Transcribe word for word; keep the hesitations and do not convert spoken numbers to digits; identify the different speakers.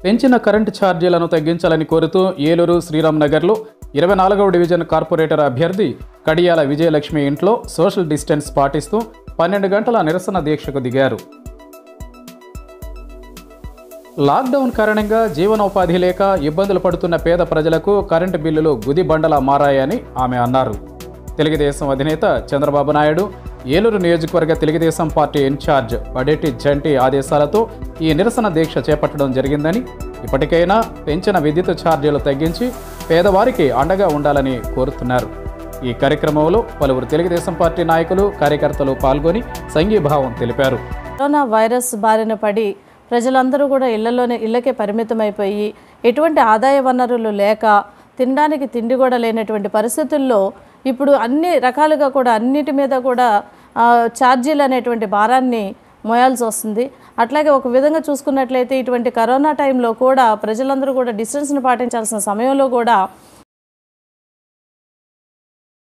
Speaker 1: పెంచిన కరెంటు ఛార్జీలను తగ్గించాలని కోరుతూ ఏలూరు శ్రీరామ్ నగర్లో ఇరవై నాలుగవ డివిజన్ కార్పొరేటర్ అభ్యర్థి కడియాల విజయలక్ష్మి ఇంట్లో సోషల్ డిస్టెన్స్ పాటిస్తూ పన్నెండు గంటల నిరసన దీక్షకు దిగారు. లాక్డౌన్ కారణంగా జీవనోపాధి లేక ఇబ్బందులు పడుతున్న పేద ప్రజలకు కరెంటు బిల్లులు గుదిబండలా మారాయని ఆమె అన్నారు. తెలుగుదేశం అధినేత చంద్రబాబు నాయుడు ఏలూరు నియోజకవర్గ తెలుగుదేశం పార్టీ ఇన్ఛార్జ్ పడేటి జంటి ఆదేశాలతో ఈ నిరసన దీక్ష చేపట్టడం జరిగిందని, ఇప్పటికైనా పెంచిన విద్యుత్ ఛార్జీలు తగ్గించి పేదవారికి అండగా ఉండాలని కోరుతున్నారు. ఈ కార్యక్రమంలో పలువురు తెలుగుదేశం పార్టీ నాయకులు, కార్యకర్తలు పాల్గొని సంఘీభావం తెలిపారు.
Speaker 2: కరోనా వైరస్ బారిన పడి ప్రజలందరూ కూడా ఇళ్లలోనే ఇళ్లకే పరిమితమైపోయి ఎటువంటి ఆదాయ వనరులు లేక తినడానికి తిండి కూడా లేనటువంటి పరిస్థితుల్లో ఇప్పుడు అన్ని రకాలుగా కూడా అన్నిటి మీద కూడా ఛార్జీలు అనేటువంటి భారాన్ని మోయాల్సి వస్తుంది. అట్లాగే ఒక విధంగా చూసుకున్నట్లయితే ఇటువంటి కరోనా టైంలో కూడా ప్రజలందరూ కూడా డిస్టెన్స్ని పాటించాల్సిన సమయంలో కూడా